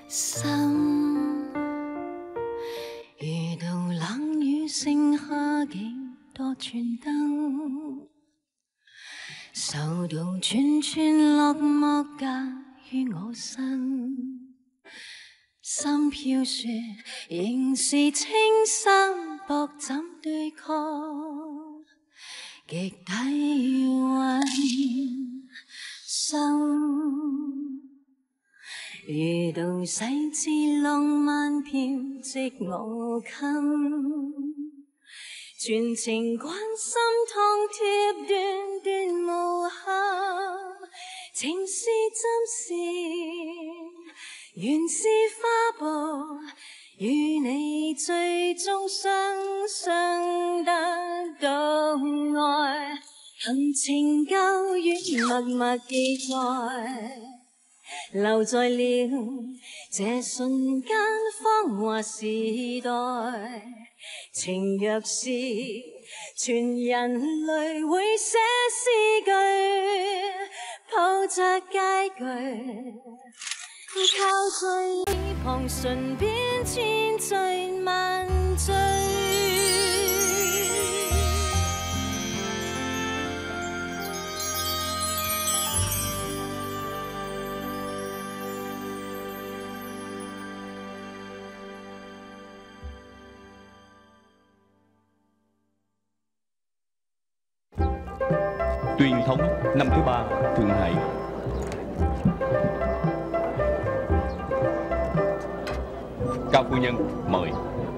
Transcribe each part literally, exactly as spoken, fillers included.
心。遇到冷雨，剩下幾多串燈，受到串串落寞架於我身，心飄雪，仍是青衫薄枕對抗，極體溫心。遇到細緻浪漫飄即我襟，全情關心痛貼段段無憾，情是針線原是花布，與你最終相信得到愛，行程舊月默默記載，留在了這瞬間芳華時代。情若是全人類會寫詩句，抱着佳句，靠在耳旁唇邊千醉萬醉。 Truyền thống năm thứ ba, Thượng Hải. Cao phu nhân mời.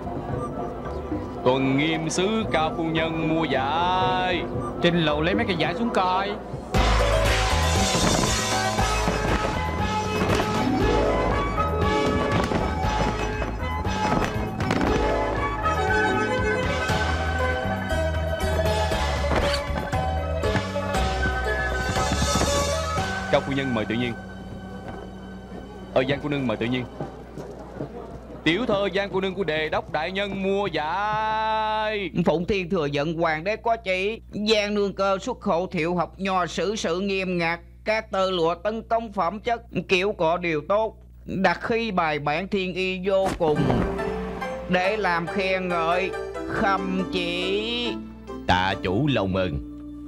Tuần nghiêm sứ Cao phu nhân mua giải. Trên lầu lấy mấy cái giải xuống coi. Cao phu nhân mời tự nhiên. Ờ Giang cô nương mời tự nhiên. Tiểu thơ Giang cô nương của đề đốc đại nhân mua giải. Phụng Thiên thừa nhận hoàng đế có chỉ Giang nương cơ xuất khẩu thiệu học nho sử sự nghiêm ngặt, các tơ lụa tân công phẩm chất, kiểu cọ điều tốt, đặt khi bài bản thiên y vô cùng, để làm khen ngợi khâm chỉ. Tạ chủ lâu mừng.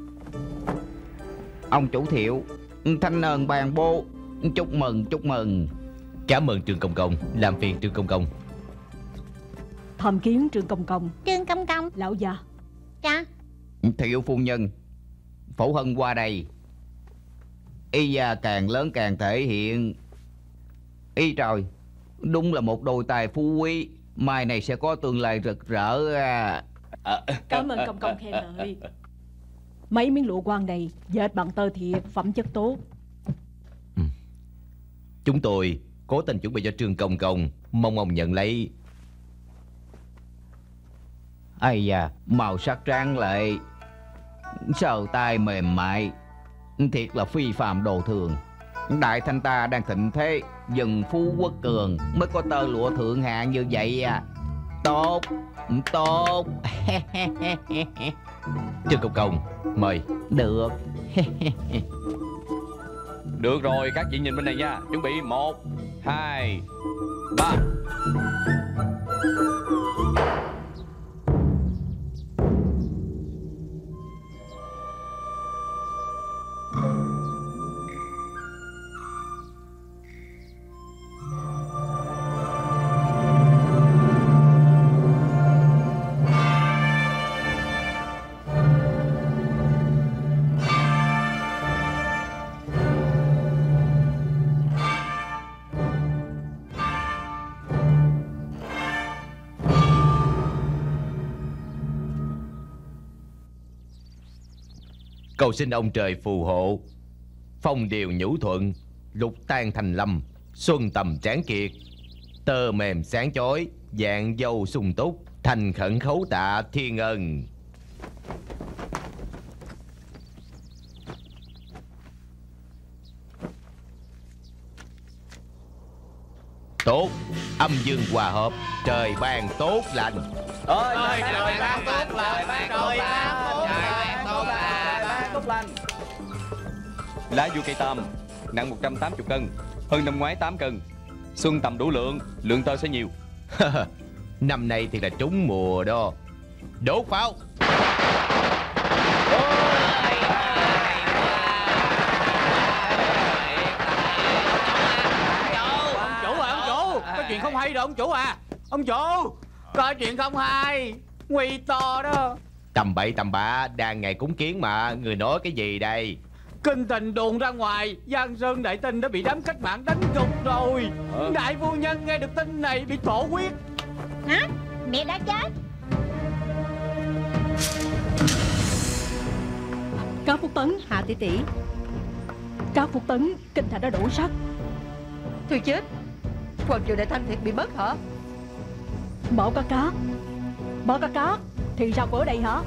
Ông chủ Thiệu, thanh ơn bàn bô, chúc mừng chúc mừng. Cảm ơn Trương Công Công. Làm phiền Trương Công Công. Tham kiến Trương Công Công. Trương Công Công. Lão già. Dạ. Thiệu phu nhân, Phổ Hân qua đây. Y già càng lớn càng thể hiện. Y trời, đúng là một đôi tài phú quý, mai này sẽ có tương lai rực rỡ à. Cảm ơn Công Công khen ngợi. Mấy miếng lụa quan này dệt bằng tơ thiệt, phẩm chất tốt. Ừ. Chúng tôi cố tình chuẩn bị cho Trương Công Công, mong ông nhận lấy. Ây da, màu sắc tráng lệ, sờ tay mềm mại, thiệt là phi phàm đồ thường. Đại Thanh ta đang thịnh thế, dân phú quốc cường, mới có tơ lụa thượng hạng như vậy à. Tốt, tốt. Trương Công Công, mời. Được. Được rồi, các vị nhìn bên này nha. Chuẩn bị một, hai, ba. Cầu xin ông trời phù hộ, phong điều nhũ thuận, lục tan thành lâm, xuân tầm tráng kiệt, tơ mềm sáng chói, dạng dâu sung túc, thành khẩn khấu tạ thiên ân. Tốt, âm dương hòa hợp, trời ban tốt lành. Ơi, trời, trời ban tốt lành, trời ban tốt lành, tốt lành, tốt lành. Lá vua cây tam nặng một trăm tám mươi cân, hơn năm ngoái tám cân. Xuân tầm đủ lượng, lượng tơ sẽ nhiều. Năm nay thì là trúng mùa đó. Đốt pháo. Ông chủ à, ông chủ, có chuyện không hay rồi ông chủ à. Ông chủ, có chuyện không hay, nguy to đó. Tầm bậy tầm bạ, đang ngày cúng kiến mà. Người nói cái gì đây? Kinh tình đồn ra ngoài, Giang Sơn đại tinh đã bị đám cách mạng đánh gục rồi. ờ. Đại phu nhân nghe được tin này bị thổ huyết. Hả? Mẹ đã chết? Cao Phúc Tấn, Hà tỷ tỷ. Cao Phúc Tấn, kinh thành đã đổ sắt. Tôi chết. Hoàng triều đại thanh thiệt bị mất hả? Bảo ca cá. Bảo ca cá thì sao cô ở đây hả?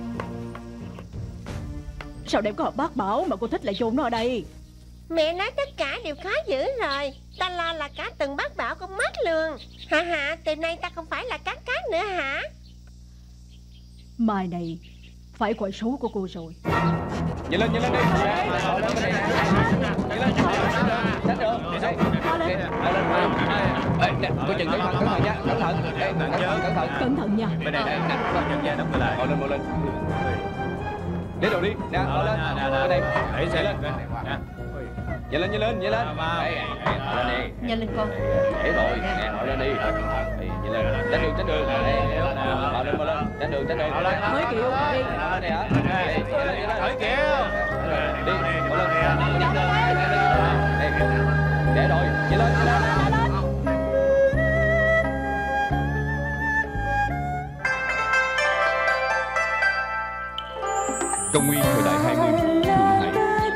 Sao đem có hộp bát bảo mà cô thích lại chôn nó ở đây? Mẹ nói tất cả đều khó giữ rồi. Ta lo là cả từng bát bảo con mất luôn. Hả hả, từ nay ta không phải là cá cá nữa hả? Mai này phải quậy số của cô rồi. Nhanh lên, nhanh lên đi. Ngồi lên đây nè. Nhanh lên. Tránh được. Mau lên. Ê, có chừng cẩn thận, cẩn thận nha. Cẩn thận. Ê, cẩn thận, cẩn thận. Cẩn thận nha. Bên đây, đây, đây, đóng lại. Ngồi lên, ngồi lên. Để đồ đi. Nè, ngồi lên. Ở đây. Đẩy xe lên. Nhanh lên, nhanh lên, nhanh lên. Ngồi lên đi. Nhanh lên con. Để rồi. Nè, ngồi lên đi. Nhanh lên. Tránh đường, tránh đường. Ngồi lên, ngồi lên. Tránh đường, tránh đường. Mới kiệu đi. Đây hả? Hỏi kìa. Đi, ngồi lên. Để rồi, nhanh lên, nhanh lên. Công nguyên thời đại hai mươi, Thượng Hải.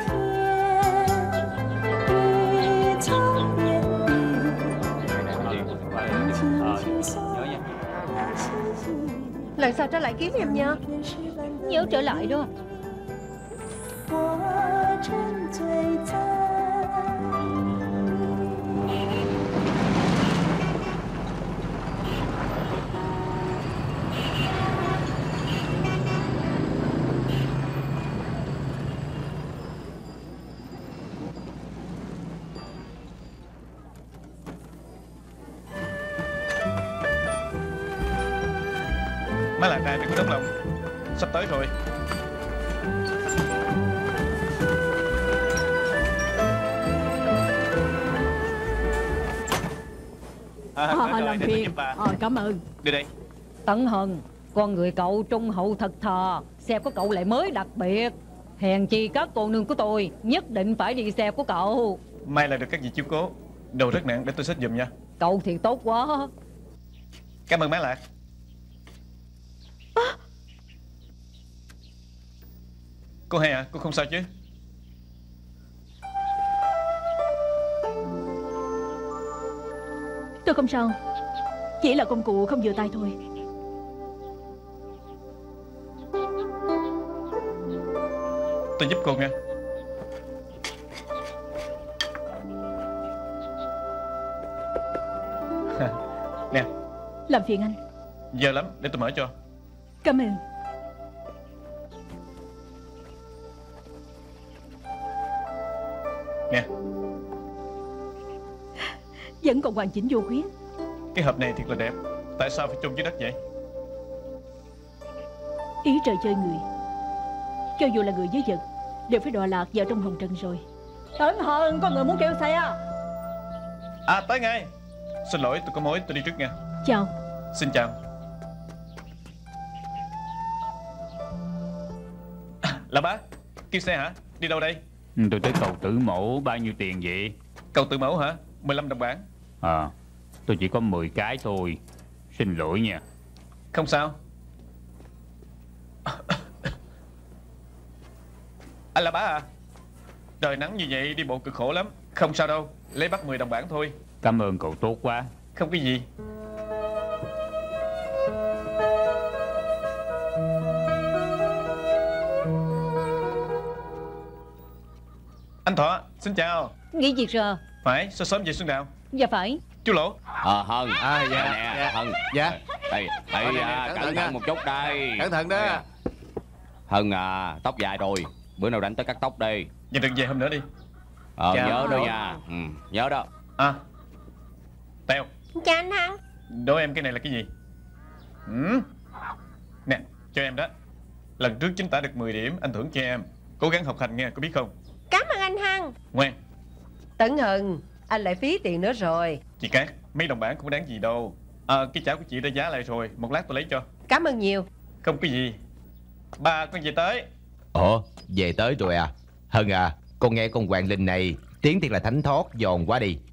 Lần sau trở lại kiếm em nha. Nhớ trở lại đó. Má lạc đài đừng có đóng lòng. Sắp tới rồi. À, À, làm phiền. Ờ, cảm ơn. Đi đây. Tấn Hân, con người cậu trung hậu thật thà. Xe của cậu lại mới đặc biệt. Hèn chi các cô nương của tôi nhất định phải đi xe của cậu. May là được các vị chiếu cố. Đồ rất nặng, để tôi xách giùm nha. Cậu thì tốt quá. Cảm ơn má Lạc. À. Cô hay à, cô không sao chứ? Tôi không sao. Chỉ là công cụ không vừa tay thôi. Tôi giúp cô nha. Nè. Làm phiền anh. Giờ lắm, để tôi mở cho. Cảm ơn. Nè. Vẫn còn hoàn chỉnh vô khuyết. Cái hộp này thiệt là đẹp. Tại sao phải chôn dưới đất vậy? Ý trời chơi người. Cho dù là người với vật đều phải đọa lạc vào trong hồng trần rồi. Tấn Hân, có người muốn kêu xe. À, tới ngay. Xin lỗi, tôi có mối, tôi đi trước nha. Chào. Xin chào. À, là bác, kêu xe hả? Đi đâu đây? Tôi tới cầu Tử Mẫu, bao nhiêu tiền vậy? Cầu Tử Mẫu hả? mười lăm đồng bảng. À, tôi chỉ có mười cái thôi. Xin lỗi nha. Không sao. Anh là bá à? Trời nắng như vậy đi bộ cực khổ lắm. Không sao đâu, lấy bắt mười đồng bảng thôi. Cảm ơn cậu tốt quá. Không có gì. Anh Thọ, xin chào. Nghỉ việc rồi. Phải, sao sớm vậy Xuân Đào? Dạ phải. Chú Lỗ. Ờ, Hân. À, dạ, Nè, dạ. Hân. Dạ. Đây, đây, Cẩn à, thận cẩn nha. thận một chút đây. Cẩn thận đó. Đây. Hân à, tóc dài rồi. Bữa nào rảnh tới cắt tóc đi. Vậy đừng về hôm nữa đi. Ờ, Dạ. nhớ đó nha. Ừ, nhớ đó. À, Tèo. Chào anh Hằng. Đố em cái này là cái gì? Ừ. Nè, cho em đó. Lần trước chính tả được mười điểm, anh thưởng cho em. Cố gắng học hành nghe, có biết không? Cảm ơn anh Hằng. Ngoan. Tấn Hưng, anh lại phí tiền nữa rồi. Chị Cát, mấy đồng bảng cũng đáng gì đâu. À, cái chảo của chị đã giá lại rồi, một lát tôi lấy cho. Cảm ơn nhiều. Không có gì. Ba, con về tới. Ồ, về tới rồi à? Hân à, con nghe con Hoàng Linh này tiếng thiệt là thánh thót, giòn quá đi.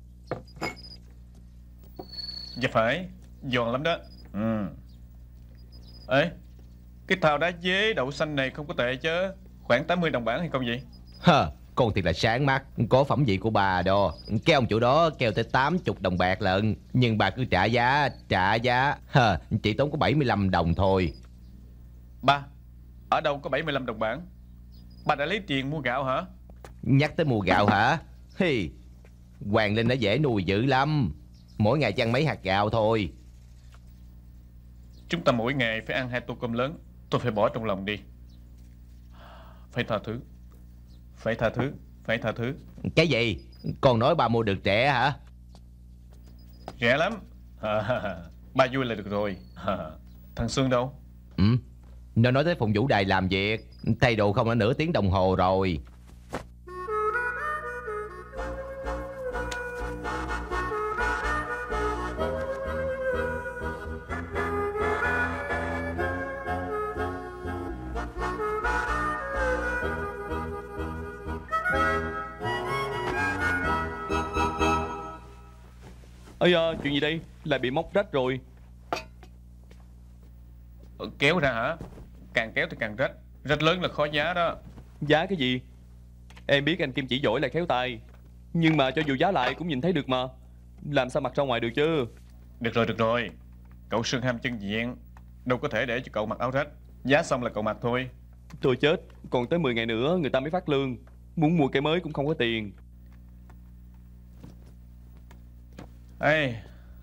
Dạ phải, giòn lắm đó. Ừ. Ê, cái thao đá dế đậu xanh này không có tệ chứ. Khoảng tám mươi đồng bảng hay không vậy? Hờ, con thiệt là sáng mắt, có phẩm vị của bà đó. Cái ông chủ đó kêu tới tám mươi đồng bạc lận, nhưng bà cứ trả giá, trả giá. Hờ, chỉ tốn có bảy mươi lăm đồng thôi. Ba, ở đâu có bảy mươi lăm đồng bảng? Bà đã lấy tiền mua gạo hả? Nhắc tới mua gạo hả? Hi, Hoàng Linh đã dễ nuôi dữ lắm. Mỗi ngày chỉ ăn mấy hạt gạo thôi. Chúng ta mỗi ngày phải ăn hai tô cơm lớn. Tôi phải bỏ trong lòng đi. Phải tha thứ. Phải tha thứ. Phải tha thứ. Cái gì? Con nói bà mua được rẻ hả? Rẻ lắm. Ba vui là được rồi. Thằng Sương đâu? Ừ, nó nói tới Phụng Vũ Đài làm việc. Thay đồ không đã nửa tiếng đồng hồ rồi. Ây da, chuyện gì đây? Lại bị móc rách rồi. Kéo ra hả? Càng kéo thì càng rách. Rách lớn là khó giá đó. Giá cái gì? Em biết anh Kim chỉ giỏi lại khéo tay, nhưng mà cho dù giá lại cũng nhìn thấy được mà. Làm sao mặc ra ngoài được chứ? Được rồi, được rồi. Cậu Sương ham chân diện, đâu có thể để cho cậu mặc áo rách. Giá xong là cậu mặc thôi. Thôi chết, còn tới mười ngày nữa người ta mới phát lương. Muốn mua cái mới cũng không có tiền. Ê,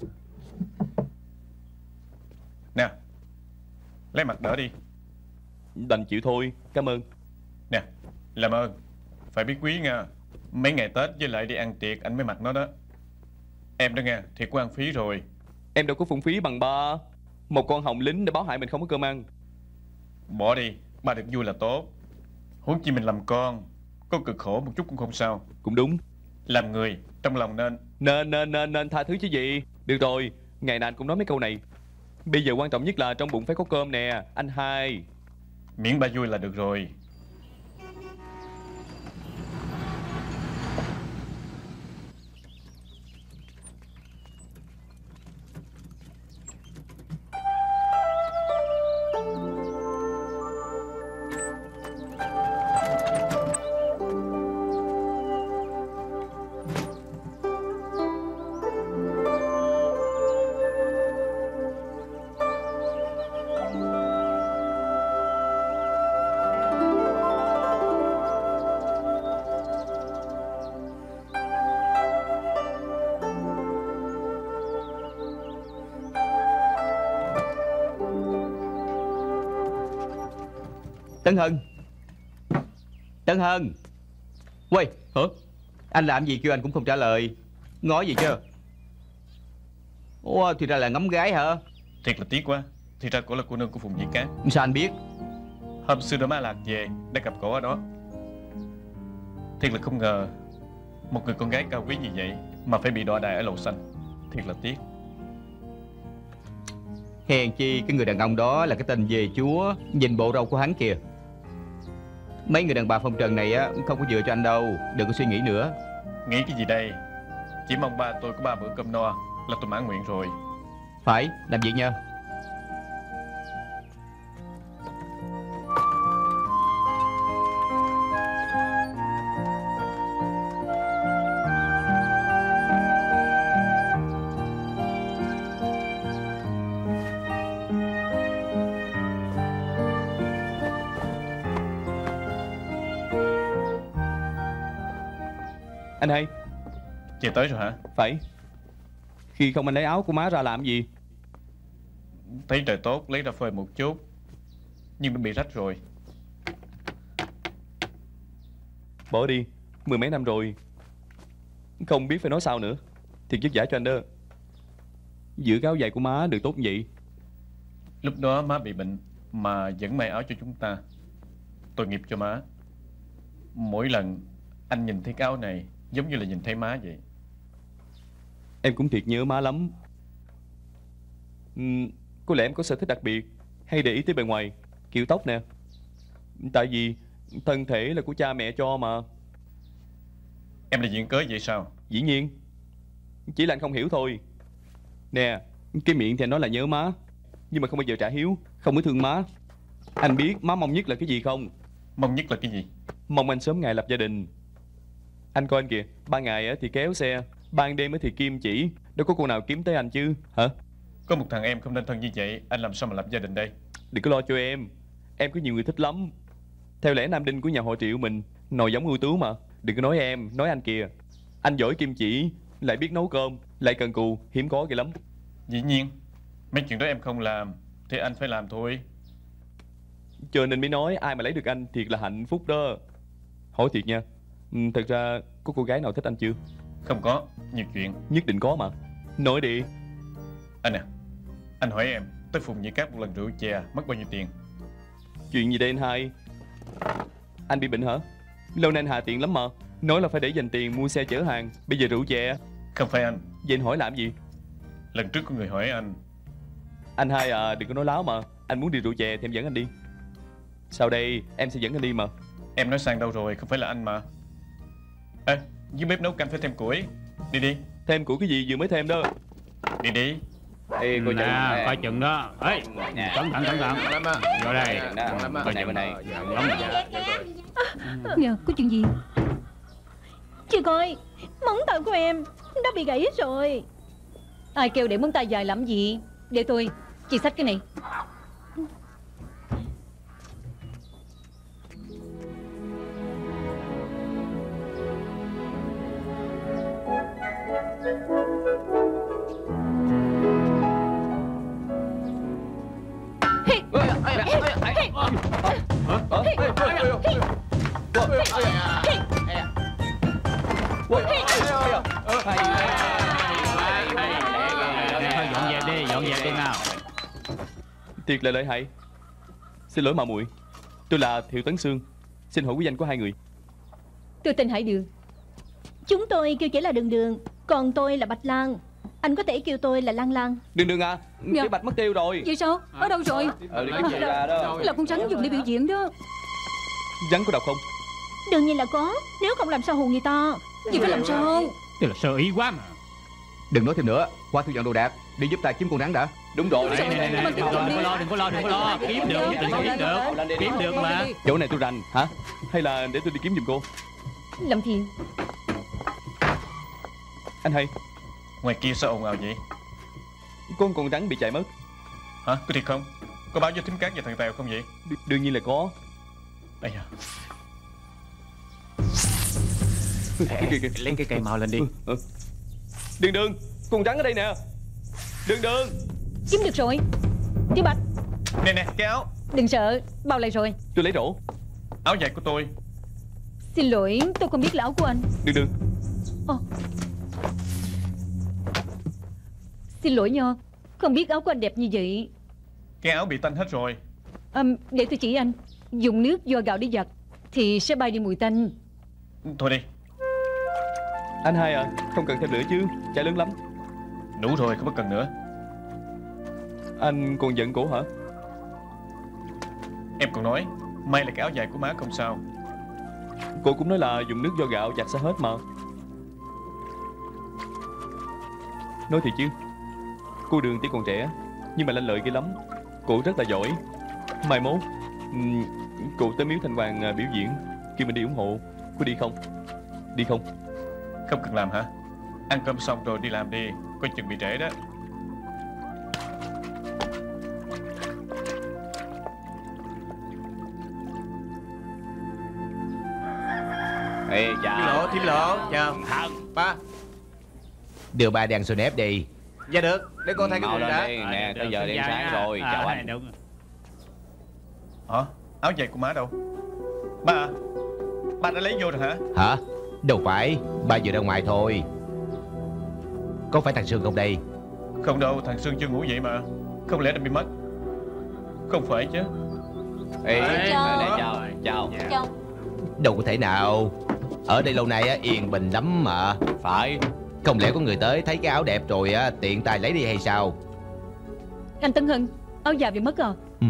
nè, lấy mặt đỡ đi. Đành chịu thôi, cảm ơn. Nè, làm ơn, phải biết quý nha. Mấy ngày Tết với lại đi ăn tiệc anh mới mặc nó đó. Em đó nghe, thiệt có ăn phí rồi. Em đâu có phung phí bằng ba. Một con hồng lính để báo hại mình không có cơm ăn. Bỏ đi, ba được vui là tốt. Huống chi mình làm con, có cực khổ một chút cũng không sao. Cũng đúng. Làm người, trong lòng nên Nên, nên, nên, nên tha thứ chứ gì. Được rồi, ngày nào anh cũng nói mấy câu này. Bây giờ quan trọng nhất là trong bụng phải có cơm nè, anh hai. Miễn ba vui là được rồi. Tấn Hân, Tấn Hân. Quay, hả? Anh làm gì kêu anh cũng không trả lời. Ngó gì chứ? Ủa, thì ra là ngắm gái hả? Thiệt là tiếc quá. Thì ra cổ là cô nương của Phùng Dĩ Cát. Sao anh biết? Hôm xưa đã má Lạc về, đã gặp cổ ở đó. Thiệt là không ngờ một người con gái cao quý như vậy mà phải bị đọa đày ở lầu xanh. Thiệt là tiếc. Hèn chi cái người đàn ông đó là cái tên về chúa. Nhìn bộ râu của hắn kìa. Mấy người đàn bà phong trần này á không có vừa cho anh đâu. Đừng có suy nghĩ nữa. Nghĩ cái gì đây? Chỉ mong ba tôi có ba bữa cơm no là tôi mãn nguyện rồi. Phải, làm việc nha. Anh hai. Về tới rồi hả? Phải. Khi không anh lấy áo của má ra làm gì? Thấy trời tốt lấy ra phơi một chút, nhưng nó bị rách rồi. Bỏ đi, mười mấy năm rồi, không biết phải nói sao nữa. Thiệt vất vả cho anh đó. Giữ cái áo dài của má được tốt như vậy. Lúc đó má bị bệnh mà vẫn may áo cho chúng ta. Tội nghiệp cho má. Mỗi lần anh nhìn thấy cái áo này giống như là nhìn thấy má vậy. Em cũng thiệt nhớ má lắm. uhm, Có lẽ em có sở thích đặc biệt hay để ý tới bề ngoài, kiểu tóc nè. Tại vì thân thể là của cha mẹ cho mà. Em là diện cớ vậy sao? Dĩ nhiên. Chỉ là anh không hiểu thôi. Nè, cái miệng thì anh nói là nhớ má, nhưng mà không bao giờ trả hiếu, không có thương má. Anh biết má mong nhất là cái gì không? Mong nhất là cái gì? Mong anh sớm ngày lập gia đình. Anh coi anh kìa, ban ngày thì kéo xe, ban đêm thì kim chỉ. Đâu có cô nào kiếm tới anh chứ, hả? Có một thằng em không nên thân như vậy, anh làm sao mà lập gia đình đây? Đừng có lo cho em. Em có nhiều người thích lắm. Theo lẽ Nam Đinh của nhà họ Triệu mình, nồi giống ưu tú mà. Đừng có nói em, nói anh kìa. Anh giỏi kim chỉ, lại biết nấu cơm, lại cần cù, hiếm có kìa lắm. Dĩ nhiên. Mấy chuyện đó em không làm thì anh phải làm thôi. Cho nên mới nói ai mà lấy được anh thiệt là hạnh phúc đó. Hỏi thiệt nha, thật ra có cô gái nào thích anh chưa? Không có, nhiều chuyện. Nhất định có mà. Nói đi. Anh à, anh hỏi em, tới Phùng Nhĩ Cát một lần rượu chè mất bao nhiêu tiền? Chuyện gì đây anh hai? Anh bị bệnh hả? Lâu nay anh hà tiện lắm mà. Nói là phải để dành tiền mua xe chở hàng, bây giờ rượu chè. Không phải anh. Vậy anh hỏi làm gì? Lần trước có người hỏi anh. Anh hai à, đừng có nói láo mà. Anh muốn đi rượu chè thì em dẫn anh đi. Sau đây em sẽ dẫn anh đi mà. Em nói sang đâu rồi, không phải là anh mà. Ê, dưới bếp nấu canh phải thêm củi. Đi đi. Thêm củi cái gì vừa mới thêm đó. Đi đi. Ê, coi chừng, coi chừng đó. Ê, cẩn thận, cẩn thận. Vô đây. Coi chừng, bên này. Dạ, có chuyện gì? Chị coi, móng tay của em đã bị gãy rồi. Ai kêu để móng tay dài làm gì? Để tôi, chị xách cái này. Dọn dẹp đi, dọn dẹp đi nào. Thiệt là lợi hại. Xin lỗi mà muội, tôi là Thiệu Tấn Sương. Xin hỏi quý danh của hai người. Tôi tên Hải Đường. Chúng tôi kêu chỉ là Đường Đường, còn tôi là Bạch Lan. Anh có thể kêu tôi là Lan Lan. Đường Đường à, dạ. Cái bạch mất tiêu rồi. Vậy sao? Ở đâu rồi? Ờ, đi cái gì ra đó. Là con rắn dùng để biểu diễn đó. Rắn có độc không? Đương nhiên là có. Nếu không làm sao hù người ta. Vậy phải làm sao? Đây là sơ ý quá mà. Đừng nói thêm nữa, qua thu dọn đồ đạc, đi giúp ta kiếm con rắn đã. Đúng rồi. Này, này, này, đừng có lo, đừng có lo, đừng có lo. Kiếm được, đừng có kiếm được. Kiếm được mà. Chỗ này tôi rành, hả? Hay là để tôi đi kiếm giùm cô? Làm phiền. Anh hay. Ngoài kia sao ồn ào vậy? Con con rắn bị chạy mất. Hả? Có thiệt không? Có báo với Thím Cát và thằng Tèo không vậy? Đ đương nhiên là có. Ây da. Ê, lấy cái cây màu lên đi. Đường Đường, con rắn ở đây nè. Đường Đường. Kiếm được rồi. Tiểu Bạch. Nè nè, cái áo. Đừng sợ, bao lại rồi. Tôi lấy rổ. Áo dài của tôi. Xin lỗi, tôi không biết là áo của anh. Đường Đường. Ồ. Xin lỗi nha, không biết áo của anh đẹp như vậy. Cái áo bị tanh hết rồi. à, Để tôi chỉ anh. Dùng nước vo gạo để giặt thì sẽ bay đi mùi tanh. Thôi đi. Anh hai à, không cần thêm nữa chứ, chả lớn lắm. Đủ rồi, không có cần nữa. Anh còn giận cổ hả? Em còn nói may là cái áo dài của má không sao. Cô cũng nói là dùng nước vo gạo giặt sẽ hết mà. Nói thiệt chứ, cô Đường tuy còn trẻ nhưng mà lanh lợi ghê lắm. Cô rất là giỏi. Mai mốt um, cô tới miếu Thanh Hoàng biểu diễn, kêu mình đi ủng hộ. Cô đi không? Đi không? Không cần làm hả? Ăn cơm xong rồi đi làm đi, coi chừng bị trễ đó. Ê, chào. Thím Lộ, thím Lộ, chào. Ba. Đưa ba đèn xô nếp đi. Dạ được, để con thay cái Mau quần lên đã. đi, nè, tới giờ đèn sáng rồi, chào anh. Hả? Áo dài của má đâu? Ba à? Ba đã lấy vô rồi hả? Hả? Đâu phải, ba vừa ra ngoài thôi. Có phải thằng Sương không đây? Không đâu, thằng Sương chưa ngủ dậy mà. Không lẽ đã bị mất? Không phải chứ? Ê, chào. chào, chào. Chào. Đâu có thể nào. Ở đây lâu nay á, yên bình lắm mà. Phải. Không lẽ có người tới thấy cái áo đẹp rồi á, tiện tay lấy đi hay sao? Anh Tân Hưng, áo dài bị mất à? Ừ.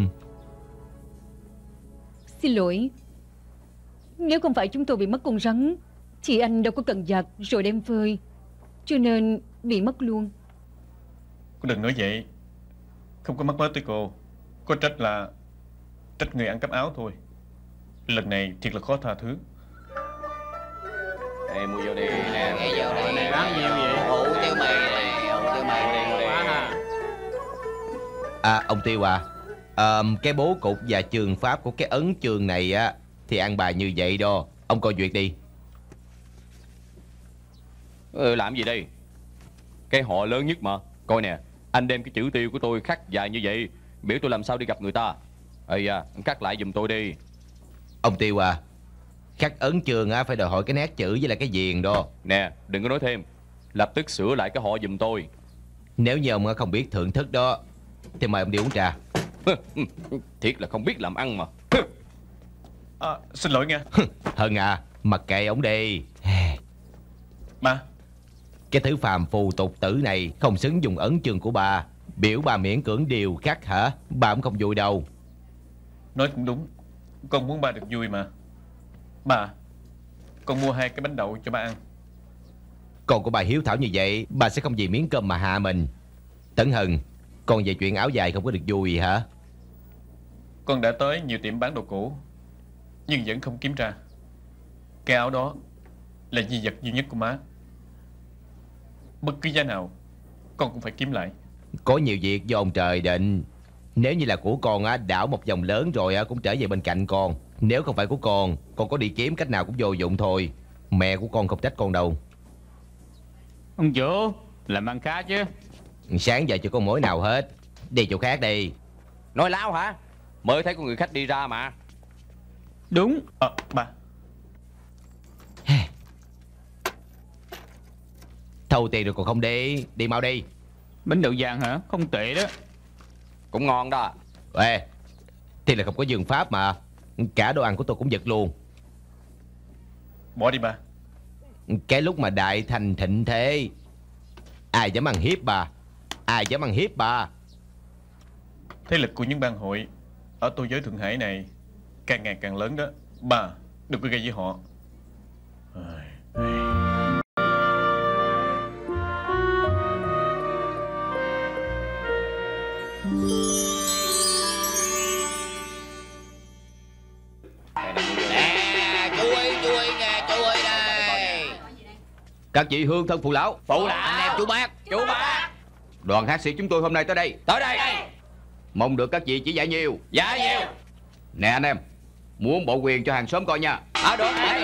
Xin lỗi. Nếu không phải chúng tôi bị mất con rắn thì anh đâu có cần giặt rồi đem phơi, cho nên bị mất luôn. Cô đừng nói vậy. Không có mắc mớ tới cô. Có trách là trách người ăn cắp áo thôi. Lần này thiệt là khó tha thứ. Ê, mua vô đi nè. Nghe vô đi. Này bán nhiều vậy? Hủ tiêu mì này, hủ tiêu mì đi. À, ông Tiêu à, à, cái bố cục và trường pháp của cái ấn trường này á thì ăn bài như vậy đó. Ông coi duyệt đi. Ừ, làm gì đây? Cái họ lớn nhất mà. Coi nè, anh đem cái chữ Tiêu của tôi khắc dài như vậy, biểu tôi làm sao đi gặp người ta. Ây da, cắt lại giùm tôi đi. Ông Tiêu à, khắc ấn trường á phải đòi hỏi cái nét chữ với lại cái viền đó. Nè, đừng có nói thêm. Lập tức sửa lại cái họ giùm tôi. Nếu như ông không biết thưởng thức đó thì mời ông đi uống trà. Thiệt là không biết làm ăn mà. À, xin lỗi nha. Hân à, mặc kệ ổng đi. Ba, cái thứ phàm phù tục tử này không xứng dùng ấn chương của bà. Biểu bà miễn cưỡng điều khắc hả? Bà cũng không vui đâu. nói cũng đúng. Con muốn ba được vui mà. Ba, con mua hai cái bánh đậu cho ba ăn. Con của bà hiếu thảo như vậy, bà sẽ không vì miếng cơm mà hạ mình. Tấn Hân, con về chuyện áo dài không có được vui hả? Con đã tới nhiều tiệm bán đồ cũ, nhưng vẫn không kiếm ra. Cái áo đó là di vật duy nhất của má. Bất cứ giá nào con cũng phải kiếm lại. Có nhiều việc do ông trời định. Nếu như là của con á, đảo một vòng lớn rồi á, cũng trở về bên cạnh con. Nếu không phải của con, con có đi kiếm cách nào cũng vô dụng thôi. Mẹ của con không trách con đâu. Ông chủ, làm ăn khá chứ. Sáng giờ chưa có mối nào hết. Đi chỗ khác đi. Nói láo hả? Mới thấy có người khách đi ra mà. Đúng. Ờ, à, ba. Thâu tiền rồi còn không đi. Đi mau đi. Bánh đậu vàng hả? Không tệ đó. Cũng ngon đó. Ê, thì là không có dương pháp mà. Cả đồ ăn của tôi cũng giật luôn. Bỏ đi ba. Cái lúc mà đại thành thịnh thế, ai dám ăn hiếp bà? Ai dám ăn hiếp bà? Thế lực của những bang hội ở tô giới Thượng Hải này càng ngày càng lớn đó. Bà đừng có gây với họ. Nè, chui chui nè, chui đây. Các vị hương thân phụ lão, Phụ lão, anh em chú bác, Chú bác. đoàn hát sĩ chúng tôi hôm nay tới đây. Tới đây. Mong được các vị chỉ dạy nhiều. Dạ nhiều. Nè anh em, muốn bộ quyền cho hàng xóm coi nha. À được. Đây,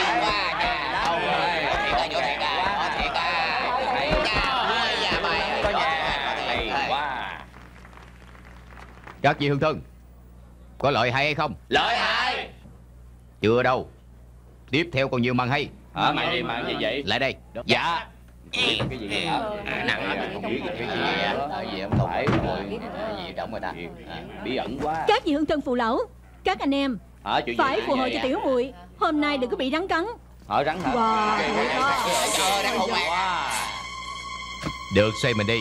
Các vị hương thân, có lợi hay hay không? lợi hại. Chưa đâu. Tiếp theo còn nhiều màn hay. Hả? Màn gì màn gì vậy? Lại đây. Dạ. Cái gì vậy? Nặng mình không biết cái gì á. Tại vì em không phải rồi. Gì trọng người ta. Bí ẩn quá. Các vị hương thân phụ lão, các anh em, Hả? Chuyện phải gì phù hộ vậy? cho tiểu muội hôm nay đừng có bị rắn cắn. Hả, rắn hả? Wow, muội đó. Được, xoay mình đi.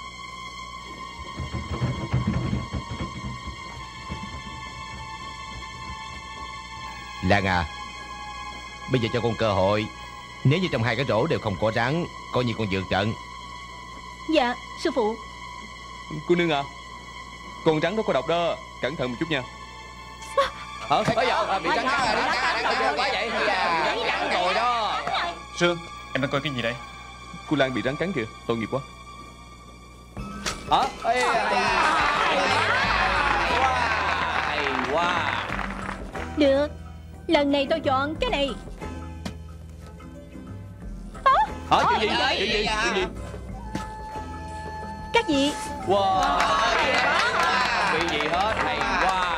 Lan à, bây giờ cho con cơ hội. Nếu như trong hai cái rổ đều không có rắn, coi như con vượt trận. Dạ, sư phụ. Cô nương à, con rắn đó có độc đó, cẩn thận một chút nha. Hả? Bây giờ bị rắn cắn rồi, quá vậy. Rắn cắn rồi đó. Sương, em đang coi cái gì đây? Cô Lan bị rắn cắn kìa, tội nghiệp quá. Hả? Ê, hay quá. Được, lần này tôi chọn cái này. Hả? Chuyện gì? Chuyện gì? Chuyện gì? Các vị. Wow, không bị gì hết, hay quá.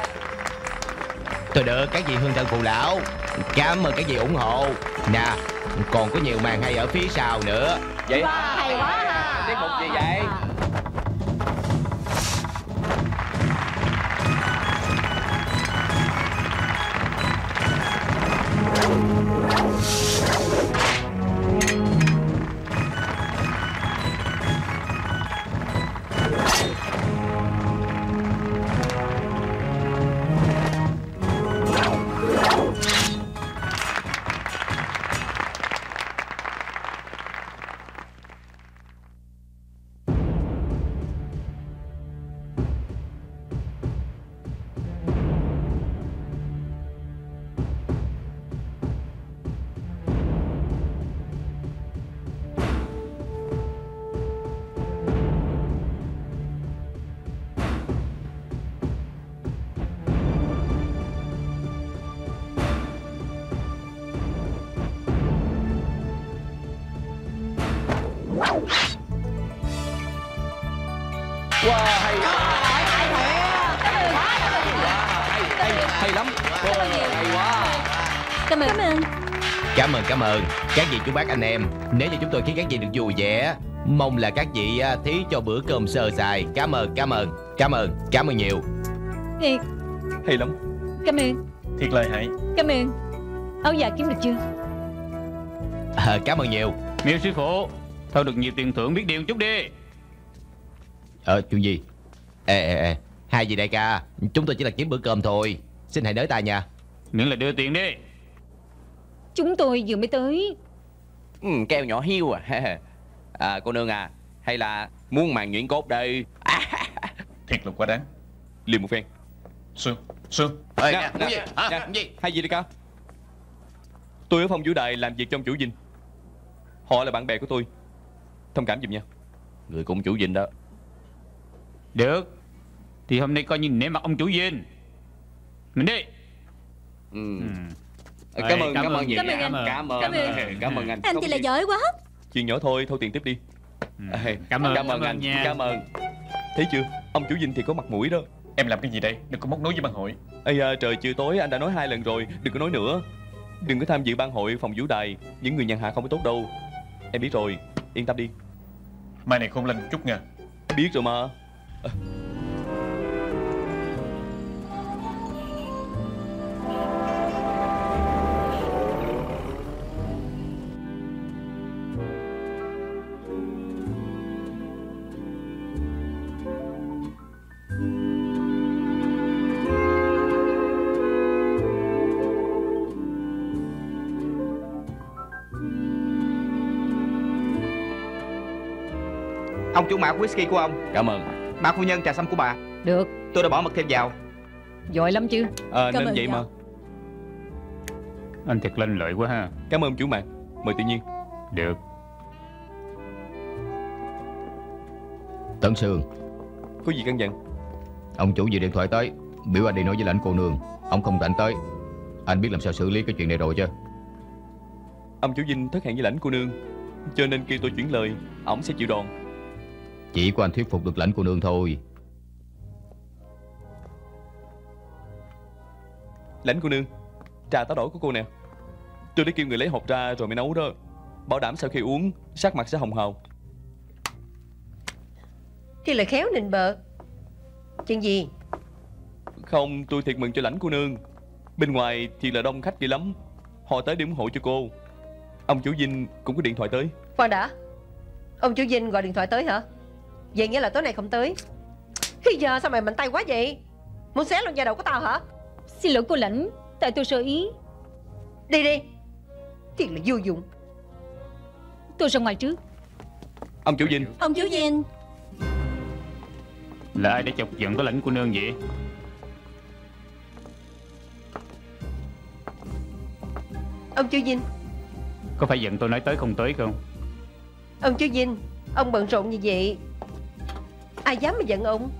Tôi được các vị hương thân phụ lão. Cảm ơn các vị ủng hộ. Nè, còn có nhiều màn hay ở phía sau nữa. Vậy Wow, hay quá ha. tiết mục gì vậy? Wow, hay quá. Hay, hay lắm. Ôi, hay quá. Cảm ơn. Cảm ơn. Cảm ơn, cảm ơn các vị chú bác anh em. Nếu như chúng tôi khiến các vị được vui vẻ, mong là các vị à, thí cho bữa cơm sơ sài. Cảm ơn, cảm ơn, cảm ơn, cảm ơn nhiều. Thiệt. Hay lắm. Cảm ơn. Thiệt lợi hại. Cảm ơn. Áo dài kiếm được chưa? À, cảm ơn nhiều. Miêu sư phụ, thôi được nhiều tiền thưởng biết điều chút đi. Ờ, chuyện gì? Ê, ê, ê, hai vị đại ca, chúng tôi chỉ là kiếm bữa cơm thôi. Xin hãy nới tay nha. Miễn là đưa tiền đi. Chúng tôi vừa mới tới. Ừ, keo nhỏ hiu à. À, cô nương à, hay là muốn màn nhuyễn cốt đây? À. Thiệt là quá đáng. Liền một phen. Sư, sư. Ê, nè, nè, nè, gì? nè, Hả? Gì? Hay gì đây ca? Tôi ở phòng vũ đài làm việc trong chủ dinh. Họ là bạn bè của tôi. Thông cảm giùm nha. Người cũng chủ dinh đó. Được. Thì hôm nay coi như nể mặt ông chủ dinh. Mình đi. Ừ. Ừ. Cảm ơn, cảm ơn nhiều. Cảm ơn anh. Cảm ơn, Cảm ơn. cảm ơn anh. Anh thì là giỏi quá. Chuyện nhỏ thôi, thôi tiền tiếp đi. Ê, Cảm ơn, cảm ơn anh. nha. Cảm ơn. Thấy chưa, ông chủ dinh thì có mặt mũi đó. Em làm cái gì đây? Đừng có móc nối với ban hội. Ây da, trời chưa tối anh đã nói hai lần rồi, đừng có nói nữa. Đừng có tham dự ban hội phòng vũ đài. Những người nhàn hạ không có tốt đâu. Em biết rồi, yên tâm đi. Mai này khôn lên một chút nha. Biết rồi mà. À. Ông chủ mạc whisky của ông. Cảm ơn. Bà phu nhân trà sâm của bà. Được. Tôi đã bỏ mật thêm vào. Giỏi lắm chứ. À, nên vậy mà. Anh thật lanh lợi quá ha. Cảm ơn chủ Mạc. Mời tự nhiên. Được. Tấn Sương, Có gì căn dặn? ông chủ vừa điện thoại tới, biểu anh đi nói với lãnh cô nương. Ông không rảnh tới. Anh biết làm sao xử lý cái chuyện này rồi chứ? Ông chủ dinh thất hẹn với lãnh cô nương, cho nên kêu tôi chuyển lời, ổng sẽ chịu đòn. Chỉ có anh thuyết phục được lãnh cô nương thôi. Lãnh cô nương, trà táo đỏ của cô nè. Tôi đã kêu người lấy hộp ra rồi mới nấu đó. Bảo đảm sau khi uống, sắc mặt sẽ hồng hào. Thì là khéo nịnh bợ. Chuyện gì? Không, tôi thiệt mừng cho lãnh cô nương. Bên ngoài thì là đông khách đi lắm. Họ tới để ủng hộ cho cô. Ông chủ dinh cũng có điện thoại tới. Khoan đã. Ông chủ dinh gọi điện thoại tới hả? Vậy nghĩa là tối nay không tới. Khi giờ sao mày mạnh tay quá vậy? Muốn xé luôn da đầu của tao hả? Xin lỗi cô lãnh, tại tôi sơ ý. Đi đi. Thiệt là vô dụng. Tôi ra ngoài trước. Ông chủ dinh. Ông chủ dinh. Là ai đã chọc giận có lãnh cô nương vậy? Ông chủ dinh. Có phải giận tôi nói tới không tới không? Ông chủ dinh, ông bận rộn như vậy, ai dám mà giận ông?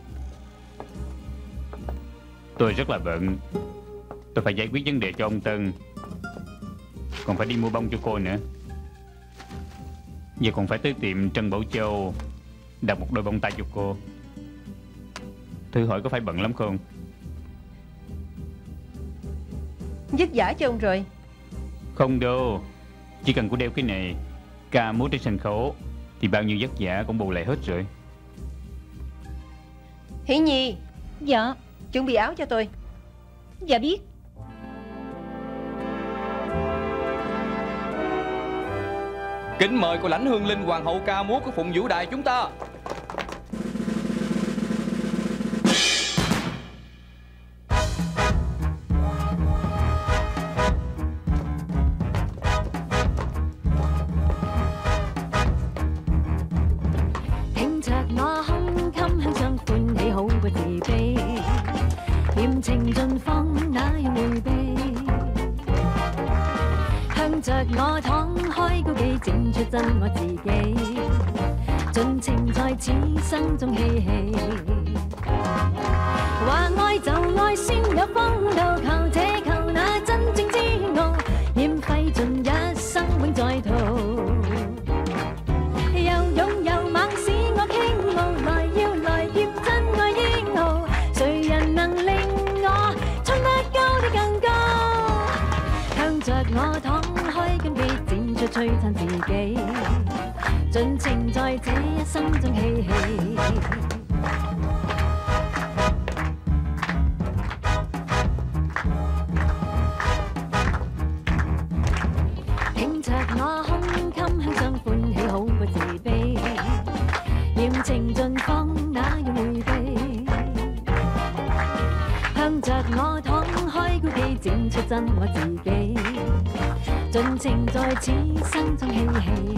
Tôi rất là bận. Tôi phải giải quyết vấn đề cho ông Tân, còn phải đi mua bông cho cô nữa. Giờ còn phải tới tiệm Trân Bảo Châu đặt một đôi bông tai cho cô. Thử hỏi có phải bận lắm không? Vất vả cho ông rồi. Không đâu. Chỉ cần cô đeo cái này ca múa trên sân khấu thì bao nhiêu vất vả cũng bù lại hết rồi. Hiển Nhi. Dạ. Chuẩn bị áo cho tôi. Dạ biết. Kính mời cô lãnh hương linh hoàng hậu ca múa của Phụng Vũ Đài chúng ta. 真我自己，盡情在此生中嬉戲。話愛就愛，先有風度，求這求那，真正之傲，厭費盡一生永在途。又勇又猛使我傾傲，來要來劫真愛英豪，誰人能令我衝得高得更高？向着我敞開根臂，展出璀璨自己。盡情在這一生中嬉戲，挺着我胸襟向上歡喜，好不自卑，豔情盡放哪樣迴避？向着我敞開孤臂，展出真我自己，盡情在此生中嬉戲。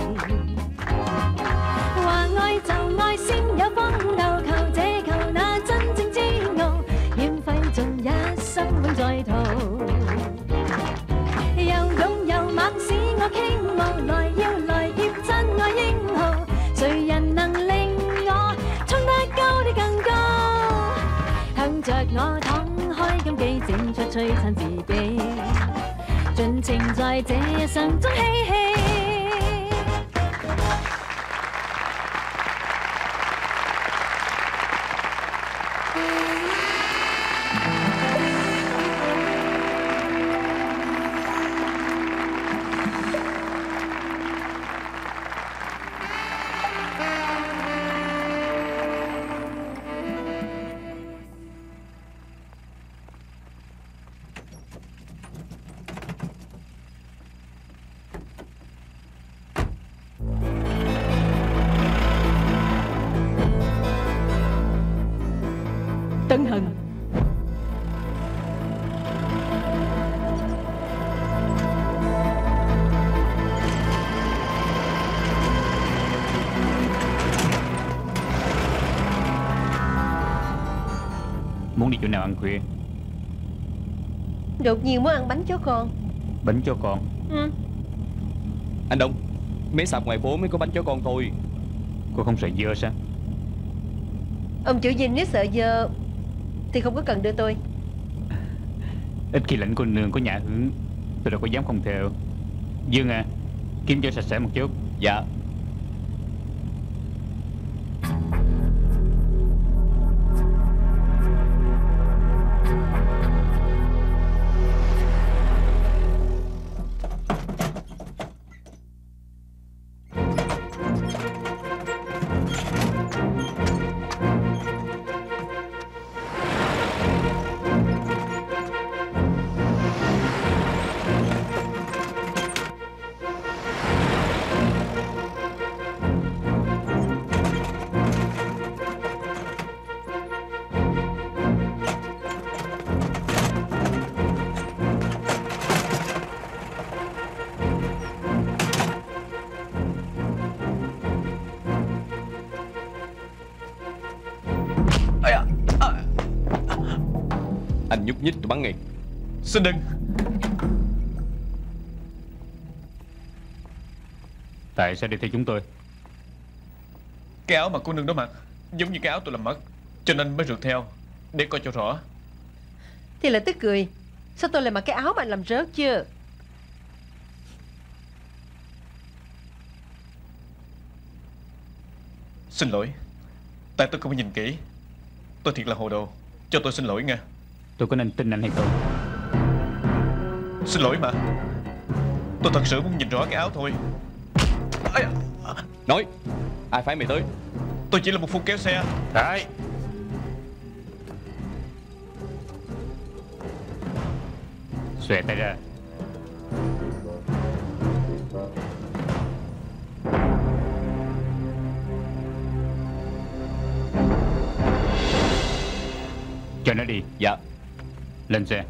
話愛就愛，先有風度，求這求那，真正之傲，厭費盡一生永在途。又勇又猛使我傾傲，來要來劫真愛英豪，誰人能令我衝得高得更高？向着我敞開根臂，展出璀璨自己，盡情在這一生中嬉戲。 Tân Hân. Muốn đi chỗ nào ăn khuya? Đột nhiên muốn ăn bánh chó con. Bánh chó con? Ừ. Anh Đông, mấy sạp ngoài phố mới có bánh chó con thôi. Cô không sợ dơ sao? Ông chủ Vinh nếu sợ dơ thì không có cần đưa tôi. Ít khi lãnh cô nương có nhà hướng, tôi đâu có dám không theo. Dương à, kiếm cho sạch sẽ một chút. Dạ. Anh nhúc nhích tôi bắn ngay. Xin đừng. Tại sao đi theo chúng tôi? Cái áo mà cô nương đó mặc giống như cái áo tôi làm mất, cho nên mới rượt theo để coi cho rõ. Thì là tức cười. Sao tôi lại mặc cái áo mà anh làm rớt chưa? Xin lỗi, tại tôi không nhìn kỹ. Tôi thiệt là hồ đồ. Cho tôi xin lỗi nha. Tôi có nên tin anh hay không? Xin lỗi mà. Tôi thật sự muốn nhìn rõ cái áo thôi. Nói, Ai phái mày tới? Tôi chỉ là một phu kéo xe. Đấy. Xòe tay ra. Cho nó đi. Dạ. Lên xe.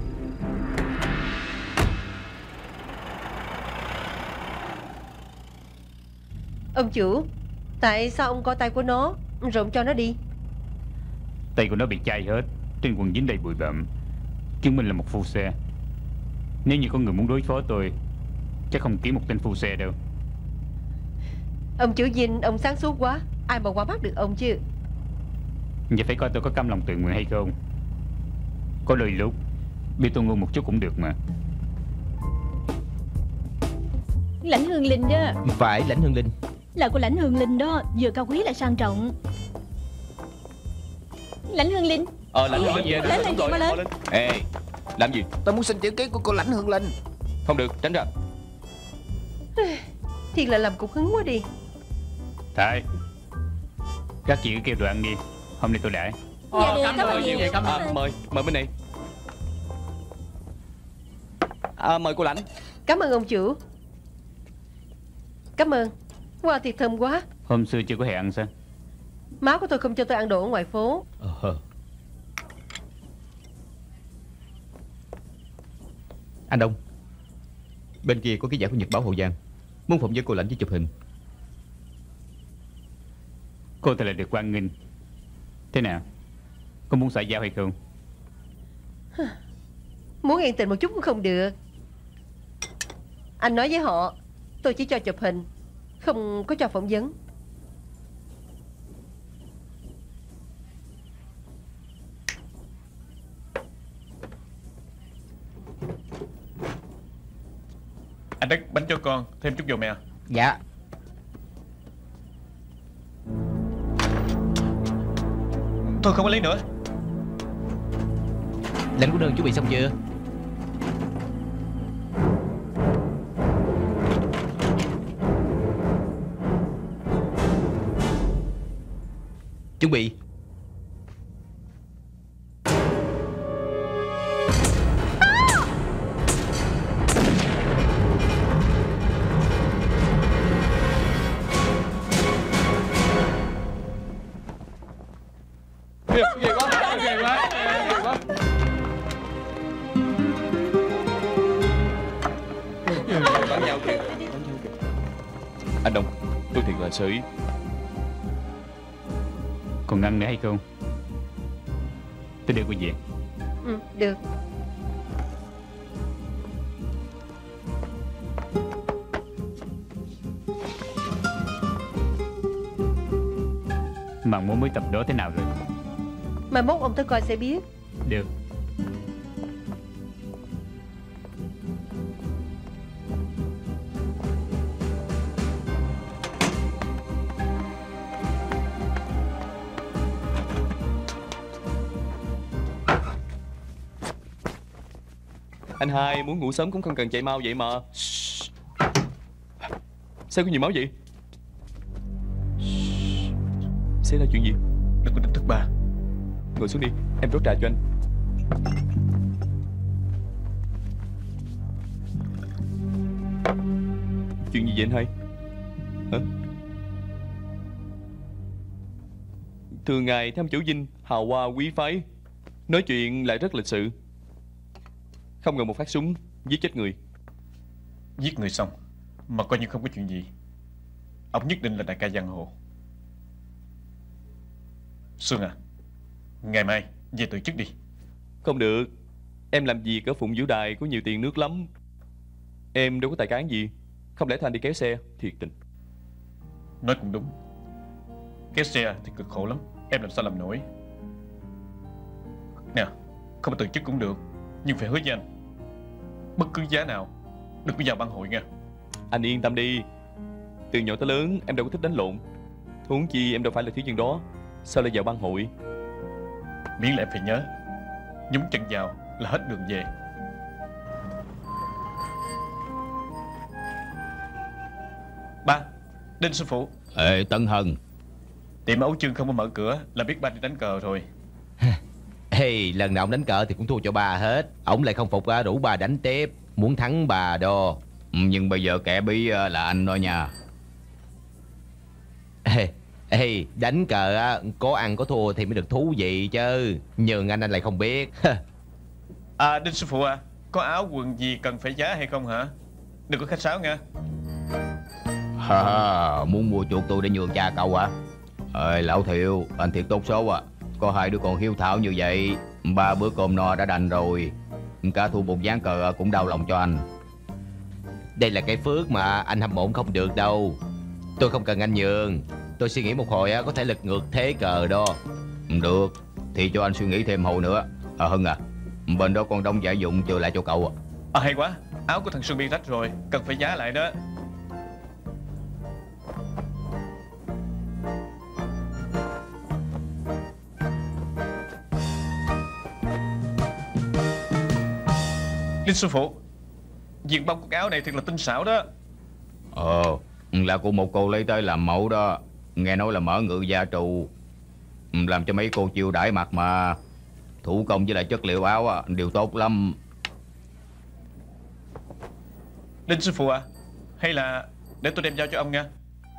Ông chủ, tại sao ông coi tay của nó rồi ông cho nó đi? Tay của nó bị chai hết, trên quần dính đầy bụi bặm, chứng minh là một phu xe. Nếu như có người muốn đối phó tôi, chắc không kiếm một tên phu xe đâu. Ông chủ Vinh, ông sáng suốt quá, ai mà qua mắt được ông chứ. Vậy phải coi tôi có cam lòng tự nguyện hay không. Có đôi lúc bị tôi ngu một chút cũng được mà. Lãnh Hương Linh đó. Phải, Lãnh Hương Linh. Là của Lãnh Hương Linh đó, vừa cao quý lại sang trọng. Lãnh Hương Linh. Ờ, Lãnh Hương Linh về. Lên, lên, chị mau lên. Ê, làm gì? Tôi muốn xin chữ ký của cô Lãnh Hương Linh. Không được, tránh ra. Thiệt là làm cục hứng quá đi. Thôi, các chị cứ kêu đồ ăn đi, hôm nay tôi đãi. Dạ được, cảm ơn nhiều. À, mời, mời bên này. À, mời cô Lãnh. Cảm ơn ông chủ. Cảm ơn. Wow, thiệt thơm quá. Hôm xưa chưa có hẹn ăn sao? Má của tôi không cho tôi ăn đồ ở ngoài phố. Ờ. Anh Đông, bên kia có ký giả của Nhật báo Hậu Giang muốn phỏng vấn cô Lãnh với chụp hình. Cô thật là được quan nghênh. Thế nào, có muốn xã giao hay không? Muốn yên tình một chút cũng không được. Anh nói với họ tôi chỉ cho chụp hình, không có cho phỏng vấn. Anh Đức, bánh cho con, thêm chút dầu mè. Dạ. Thôi không có lấy nữa. Lãnh cô nương chuẩn bị xong chưa? Chuẩn bị. Ghê quá, ghê quá, ghê quá. Bắn nhau kìa. Anh Đông, tôi thiệt là sơ ý. Còn ăn nữa hay không? Tôi đưa cô về. Ừ, được. Màn múa mới tập đó thế nào rồi? Mai mốt ông tới coi sẽ biết. Được. Anh hai muốn ngủ sớm cũng không cần chạy mau vậy mà. Sao có nhiều máu vậy? Xảy ra chuyện gì? Đừng có đánh thức ba. Ngồi xuống đi, em rót trà cho anh. Chuyện gì vậy anh hai? Hả? Thường ngày thăm chủ Vinh hào hoa quý phái, nói chuyện lại rất lịch sự. Không ngờ một phát súng giết chết người. Giết người xong mà coi như không có chuyện gì. Ông nhất định là đại ca giang hồ. Xuân à, ngày mai về từ chức đi. Không được. Em làm việc ở Phụng Vũ Đài có nhiều tiền nước lắm. Em đâu có tài cán gì. Không lẽ Thanh đi kéo xe? Thiệt tình. Nói cũng đúng. Kéo xe thì cực khổ lắm. Em làm sao làm nổi. Nè, không từ chức cũng được, nhưng phải hứa với anh bất cứ giá nào đừng có vào bang hội nha. Anh yên tâm đi. Từ nhỏ tới lớn em đâu có thích đánh lộn. Huống chi em đâu phải là thiếu dân đó. Sao lại vào bang hội? Miễn là em phải nhớ, nhúng chân vào là hết đường về. Ba, Đinh sư phụ. Ê Tân Hân, Tiệm Ấu Trưng không có mở cửa là biết ba đi đánh cờ rồi. Hey, lần nào ông đánh cờ thì cũng thua cho ba hết. Ông lại không phục rủ ba đánh tiếp, muốn thắng bà đo. Nhưng bây giờ kẻ bí là anh đó nha. Ê, ê, đánh cờ á, có ăn có thua thì mới được thú vị chứ. Nhường anh anh lại không biết. À, Đinh sư phụ à, có áo quần gì cần phải giá hay không hả? Đừng có khách sáo nha. Ha ha, muốn mua chuộc tôi để nhường cha cậu hả? Ê lão Thiệu, anh thiệt tốt số à. Có hai đứa con hiếu thảo như vậy, ba bữa cơm no đã đành rồi. Cả thua một ván cờ cũng đau lòng cho anh. Đây là cái phước mà anh hâm mộ không được đâu. Tôi không cần anh nhường. Tôi suy nghĩ một hồi á, có thể lật ngược thế cờ đó. Được, thì cho anh suy nghĩ thêm hồi nữa. À Hưng à, bên đó con đông giải dụng trừ lại cho cậu à. À hay quá, áo của thằng Sơn bị rách rồi, cần phải giá lại đó. Linh sư phụ, diện bông của cái áo này thật là tinh xảo đó. Ờ, là của một cô lấy tới làm mẫu đó. Nghe nói là mở ngự gia trù, làm cho mấy cô chiêu đãi mặt mà. Thủ công với lại chất liệu áo á, đều tốt lắm. Linh sư phụ à, hay là để tôi đem giao cho ông nha.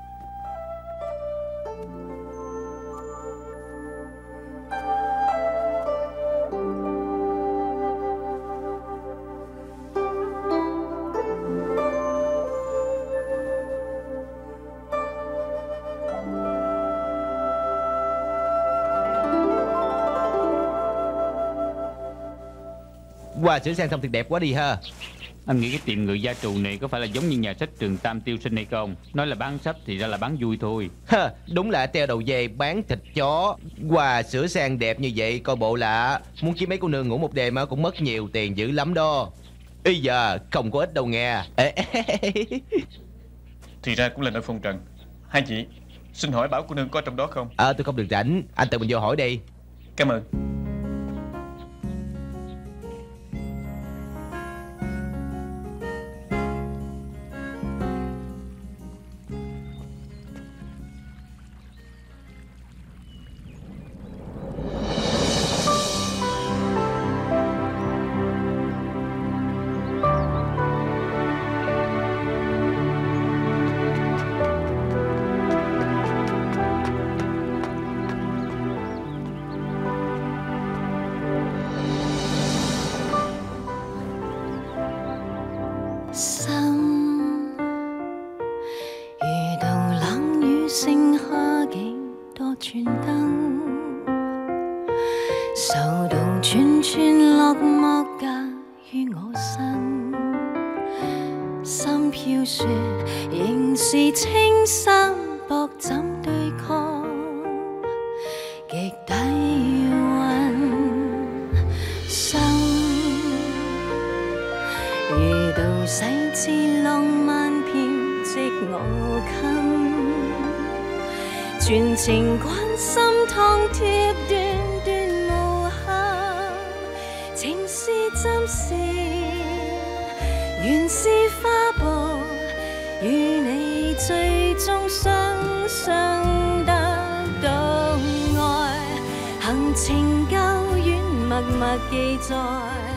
Wow, sửa sang xong thì đẹp quá đi ha. Anh nghĩ cái tiệm ngự gia trù này có phải là giống như nhà sách Trường Tam Tiêu Sinh hay không? Nói là bán sách thì ra là bán vui thôi. Ha, đúng là treo đầu dê bán thịt chó. Wow, sửa sang đẹp như vậy coi bộ là muốn kiếm mấy cô nương ngủ một đêm cũng mất nhiều tiền dữ lắm đó. Bây giờ không có ít đâu nghe. Thì ra cũng là nơi phong trần. Hai chị, xin hỏi bảo cô nương có trong đó không? Ờ, à, tôi không được rảnh. Anh tự mình vô hỏi đi. Cảm ơn. 情舊遠默默記載。